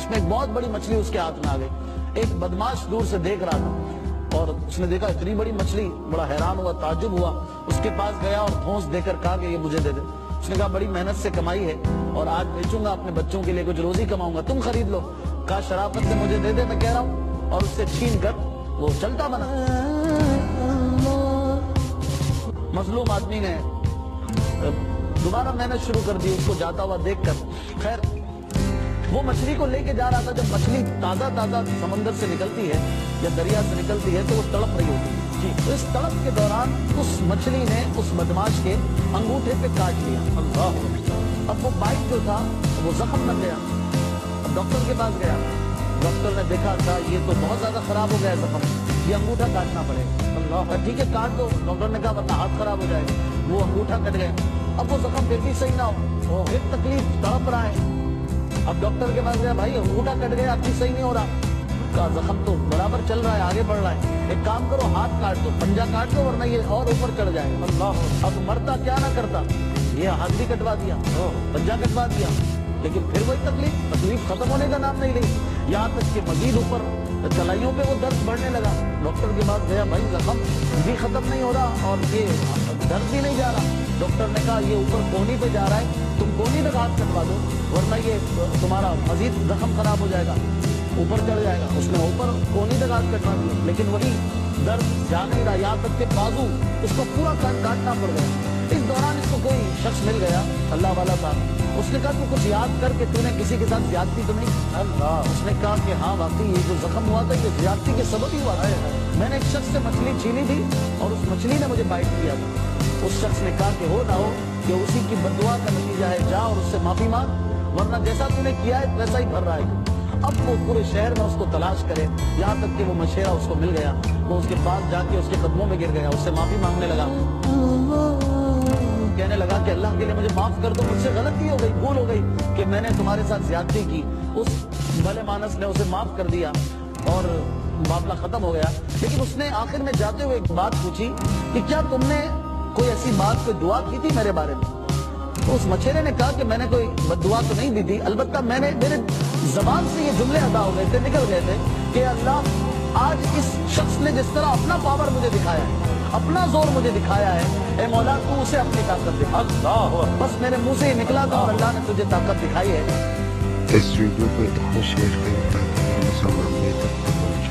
اس میں ایک بہت بڑی مچھلی اس کے ہاتھ میں آ گئی. ایک بدماش دور سے دیکھ رہا تھا اور اس نے دیکھا اتنی بڑی مچھلی, بڑا حیران ہوا, تعجب ہوا. اس کے پاس گیا اور دھونس دے کر کہا کہ یہ مجھے دے دے. اس نے کہا بڑی محنت سے کمائی ہے اور آج بیچوں گا, اپنے بچوں کے لیے کچھ روزی کماؤں گا, تم خرید لو. کہا شرافت سے مجھے دے دے, میں کہہ رہا ہوں. اور اس سے چھین کر وہ چلتا بنا. مظلوم آدمی نے دوبارہ محنت شروع کر دی اس کو جاتا ہوا دیکھ کر. خیر وہ مچھلی کو لے کے جا رہا تھا. جب مچھلی تازہ سمندر سے نکلتی ہے یا دریا سے نکلتی ہے تو وہ تڑپ رہی ہوتی ہے. تو اس تڑپ کے دوران اس مچھلی نے اس بدماش کے انگوٹھے پہ کاٹ لیا. اب وہ بائٹ جو تھا وہ زخم بن گیا. اب ڈاکٹر کے پاس گیا. ڈاکٹر نے دیکھا تھا یہ تو بہت زیادہ خراب ہو گیا زخم, یہ انگوٹھا کاٹنا پڑے گا. ٹھیک ہے کاٹ دو. ڈاکٹر نے کہا ورنہ ہاتھ خراب ہو جائے گا. وہ انگوٹھا کٹ گیا. اب وہ زخم پھر بھی صحیح نہ ہو, پھر تکلیف تڑپ رہا ہے. اب ڈاکٹر کے پاس گیا, بھائی انگوٹھا کٹ گیا اب بھی صحیح نہیں ہو رہا. کا زخم تو برابر چل رہا ہے, آگے بڑھ رہا ہے. ایک کام کرو ہاتھ کاٹ دو, پنجہ کاٹ دو ورنہ یہ اور اوپر چڑھ جائے. اب مرتا کیا نہ کرتا, یہ ہاتھ بھی کٹوا دیا, پنجہ کٹوا دیا, لیکن پھر وہی تکلیف ختم ہونے کا نام نہیں لی. یہاں تک کہ مزید اوپر کلائیوں پہ وہ درد بڑھنے لگا. ڈاکٹر کے پاس گیا, بھائی زخم بھی ختم نہیں ہو رہا اور یہ درد بھی نہیں جا رہا. ڈاکٹر نے کہا یہ اوپر کونی پہ جا رہا ہے, تم کونی تک ہاتھ کٹوا دو ورنہ یہ تمہارا مزید زخم خراب ہو جائے گا, اوپر چڑھ جائے گا. اس نے اوپر کونی تک ہاتھ کٹوا دیا لیکن وہی درد جا نہیں رہا. یہاں تک کہ بازو اس کو پورا کاٹنا پڑ گیا. اس دوران اس کو کوئی شخص مل گیا, اللہ والا تھا. اس نے کہا تو کچھ یاد کر کے تو نے کسی کے ساتھ زیادتی تو نہیں. اس نے کہا کہ ہاں واقعی یہ جو زخم ہوا تھا یہ زیادتی کے سبب ہی ہوا تھا. میں نے ایک شخص سے مچھلی چھینی تھی اور اس مچھلی نے مجھے بائٹ کیا تھا. اس شخص نے کہا کہ ہو نہ ہو کہ اسی کی بددعا کا نتیجہ ہے, جا اور اس سے معافی مانگ ورنہ جیسا تو نے کیا ہے ویسا ہی بھر رہا ہے. اب وہ پورے شہر میں اس کو تلاش کرے, یہاں تک کہ وہ مشیرہ اس کو مل گیا. وہ اس کے پاس جا کے اس کے قدموں میں گر گیا, اس سے معافی مانگنے لگا. کہنے لگا کہ اللہ کے لیے مجھے معاف کر دو, مجھ سے غلطی ہو گئی, بھول ہو گئی کہ میں نے تمہارے ساتھ زیادتی کی. اس بھلے مانس نے اسے معاف کر دیا اور معاملہ ختم ہو گیا. لیکن اس نے آخر میں جاتے ہوئے ایک بات پوچھی کہ کیا تم نے کوئی ایسی بات کوئی دعا کی تھی میرے بارے میں؟ تو اس مچھیرے نے کہا کہ میں نے کوئی بد دعا تو نہیں دی تھی, البتہ میرے زبان سے یہ جملے ادا ہو گئے تھے, نکل گئے تھے کہ اللہ آج اس شخص نے جس طرح اپنا پاور مجھے دکھایا ہے, اپنا زور مجھے دکھایا ہے, اے مولا تو اسے اپنی طاقت دکھا. اللہ بس میرے منہ سے یہ نکلا تھا اور اللہ نے تجھے طاقت دکھائی ہے. اس ویڈیو کو اتنا شیئر کریں تاکہ مسلمان تک پہنچے.